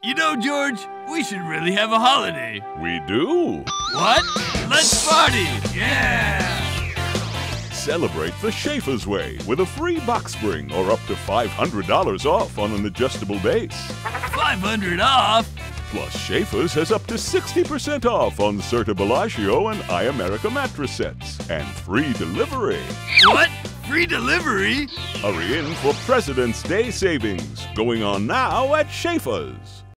You know, George, we should really have a holiday. We do. What? Let's party! Yeah! Celebrate the Schaefer's way with a free box spring or up to $500 off on an adjustable base. 500 off? Plus, Schaefer's has up to 60% off on Certa Bellagio and iAmerica mattress sets. And free delivery. What? Free delivery? Hurry in for President's Day savings, going on now at Schaefer's.